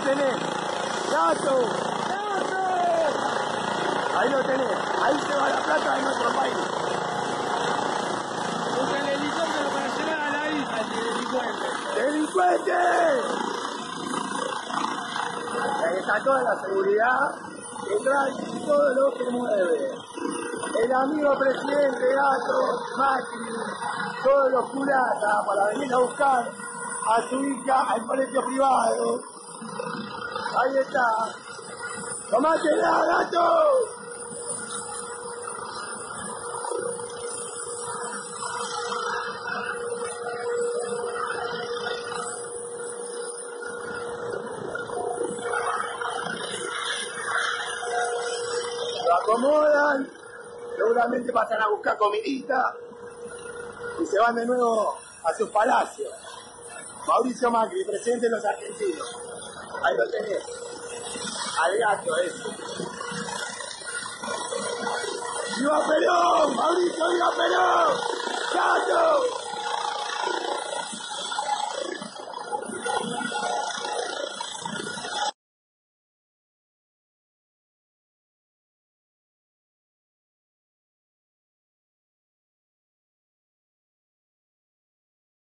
tenés. ¡Gato! ¡Gato! Ahí lo tenés. Ahí se va la plata de nuestro país. Usa el helicóptero para llevar a la isla el delincuente. ¡Delincuente! Ahí está toda la seguridad que trae todo lo que mueve. El amigo presidente Gato, Macri, todos los culatas para venir a buscar a su hija al colegio privado. Ahí está. ¡Tomátela, Gato! Lo acomodan, seguramente pasan a buscar comidita y se van de nuevo a sus palacios. Mauricio Macri, presidente de los argentinos. Ahí lo tenés. Al Gato ese. ¡Viva Perón! ¡Mauricio, viva Perón! ¡Gato!